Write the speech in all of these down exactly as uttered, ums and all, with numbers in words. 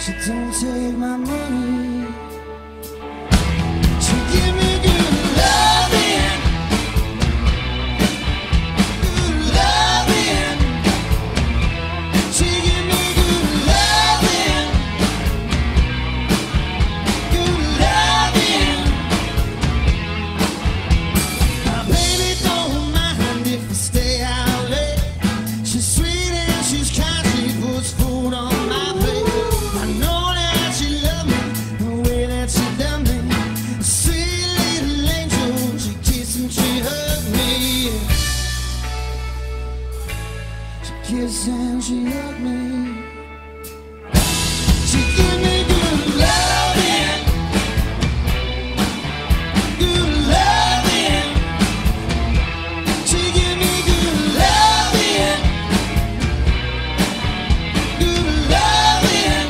She don't take my money. She give me good loving, good loving. She give me good loving, good loving. My baby don't mind if I stay out late. She's sweet and she's kind. She puts food on my plate. I know that she loves me the way that she done me. A sweet little angel. She kissed and she hugged me. She kissed and she hugged me. She give me good loving, good loving. She give me good loving, good loving.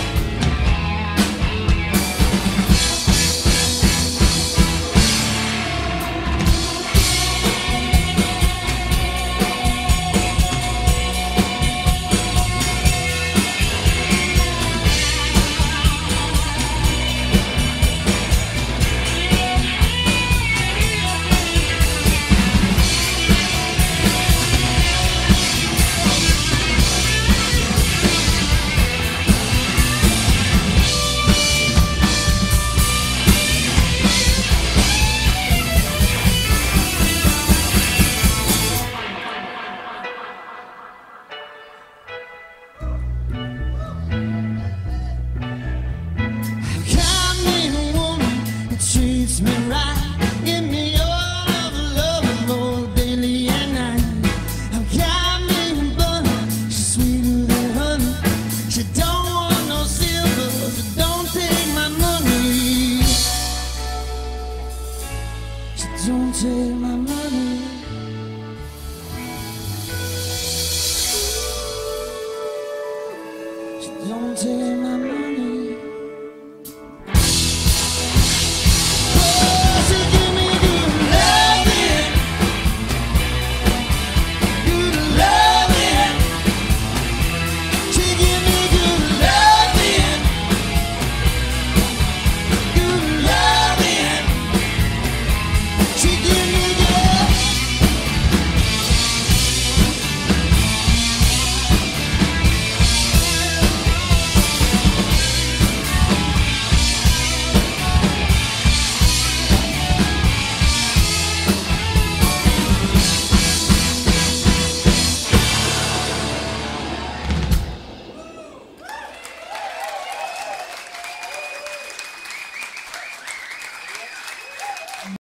Got me a woman that treats me right. Give me all of the love, Lord, daily and night. I've got me a bunny, she's sweeter than honey. She don't want no silver, she don't take my money. She don't take my money. She don't take my money.